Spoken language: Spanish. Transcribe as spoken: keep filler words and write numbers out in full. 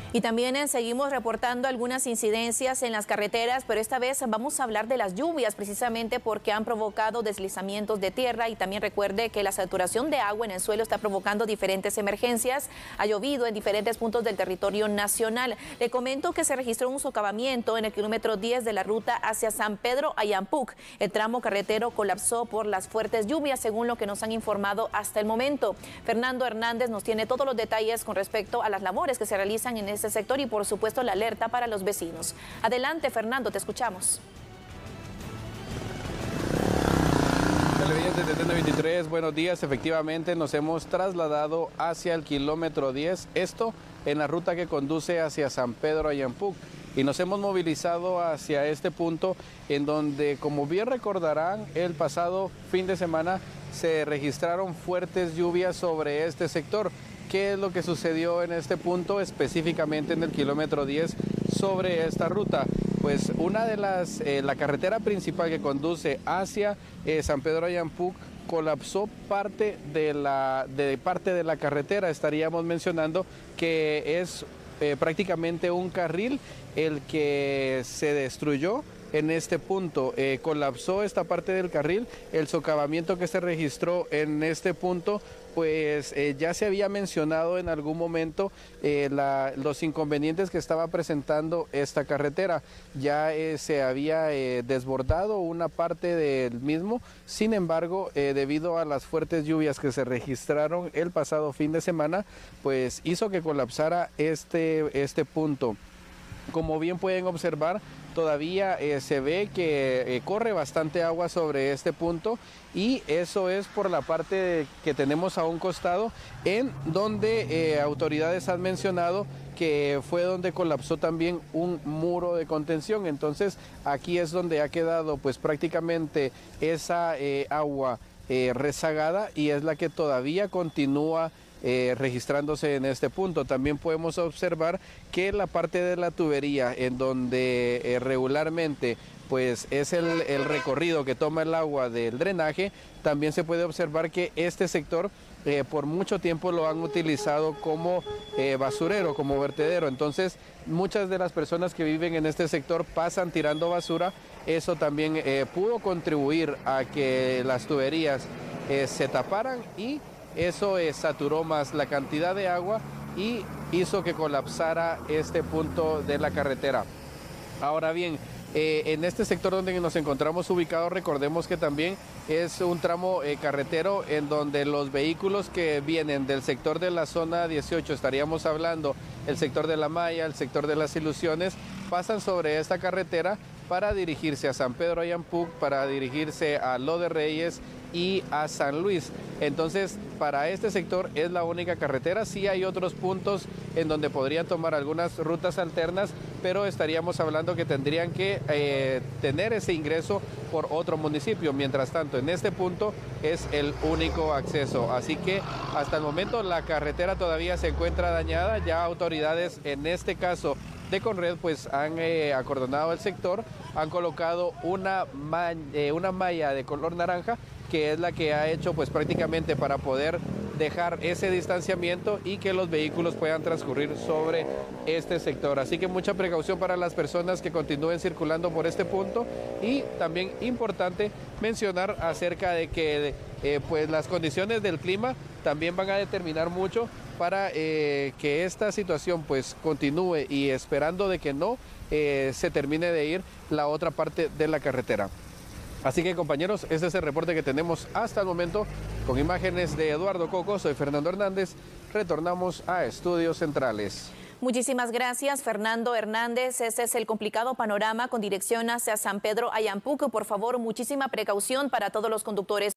Y también eh, seguimos reportando algunas incidencias en las carreteras, pero esta vez vamos a hablar de las lluvias, precisamente porque han provocado deslizamientos de tierra. Y también recuerde que la saturación de agua en el suelo está provocando diferentes emergencias. Ha llovido en diferentes puntos del territorio nacional. Le comento que se registró un socavamiento en el kilómetro diez de la ruta hacia San Pedro Ayampuc. El tramo carretero colapsó por las fuertes lluvias, según lo que nos han informado hasta el momento. Fernando Hernández nos tiene todos los detalles con respecto a las labores que se realizan en este sector y por supuesto la alerta para los vecinos. Adelante, Fernando, te escuchamos. Televidentes de T N veintitrés, buenos días. Efectivamente nos hemos trasladado hacia el kilómetro diez, esto en la ruta que conduce hacia San Pedro Ayampuc, y nos hemos movilizado hacia este punto en donde, como bien recordarán, el pasado fin de semana se registraron fuertes lluvias sobre este sector. ¿Qué es lo que sucedió en este punto, específicamente en el kilómetro diez sobre esta ruta? Pues una de las, eh, la carretera principal que conduce hacia eh, San Pedro Ayampuc colapsó parte de la, de parte de la carretera. Estaríamos mencionando que es eh, prácticamente un carril el que se destruyó en este punto. Eh, colapsó esta parte del carril. El socavamiento que se registró en este punto, pues eh, ya se había mencionado en algún momento eh, la, los inconvenientes que estaba presentando esta carretera. Ya eh, se había eh, desbordado una parte del mismo. Sin embargo, eh, debido a las fuertes lluvias que se registraron el pasado fin de semana, pues hizo que colapsara este, este punto. Como bien pueden observar, todavía eh, se ve que eh, corre bastante agua sobre este punto, y eso es por la parte que tenemos a un costado, en donde eh, autoridades han mencionado que fue donde colapsó también un muro de contención. Entonces aquí es donde ha quedado pues prácticamente esa eh, agua eh, rezagada, y es la que todavía continúa Eh, registrándose en este punto. También podemos observar que la parte de la tubería en donde eh, regularmente pues es el, el recorrido que toma el agua del drenaje, también se puede observar que este sector eh, por mucho tiempo lo han utilizado como eh, basurero, como vertedero. Entonces muchas de las personas que viven en este sector pasan tirando basura. Eso también eh, pudo contribuir a que las tuberías eh, se taparan, y eso eh, saturó más la cantidad de agua y hizo que colapsara este punto de la carretera. Ahora bien, eh, en este sector donde nos encontramos ubicados, recordemos que también es un tramo eh, carretero en donde los vehículos que vienen del sector de la zona dieciocho, estaríamos hablando el sector de La Maya, el sector de Las Ilusiones, pasan sobre esta carretera para dirigirse a San Pedro Ayampuc, para dirigirse a Lo de Reyes y a San Luis. Entonces, para este sector es la única carretera. Sí hay otros puntos en donde podrían tomar algunas rutas alternas, pero estaríamos hablando que tendrían que eh, tener ese ingreso por otro municipio. Mientras tanto, en este punto es el único acceso. Así que hasta el momento la carretera todavía se encuentra dañada. Ya autoridades, en este caso de Conred, pues han eh, acordonado el sector, han colocado una, ma eh, una malla de color naranja, que es la que ha hecho pues prácticamente para poder dejar ese distanciamiento y que los vehículos puedan transcurrir sobre este sector. Así que mucha precaución para las personas que continúen circulando por este punto. Y también importante mencionar acerca de que eh, pues las condiciones del clima también van a determinar mucho para eh, que esta situación pues continúe, y esperando de que no eh, se termine de ir la otra parte de la carretera. Así que, compañeros, este es el reporte que tenemos hasta el momento. Con imágenes de Eduardo Coco, soy Fernando Hernández. Retornamos a Estudios Centrales. Muchísimas gracias, Fernando Hernández. Ese es el complicado panorama con dirección hacia San Pedro Ayampuc. Por favor, muchísima precaución para todos los conductores.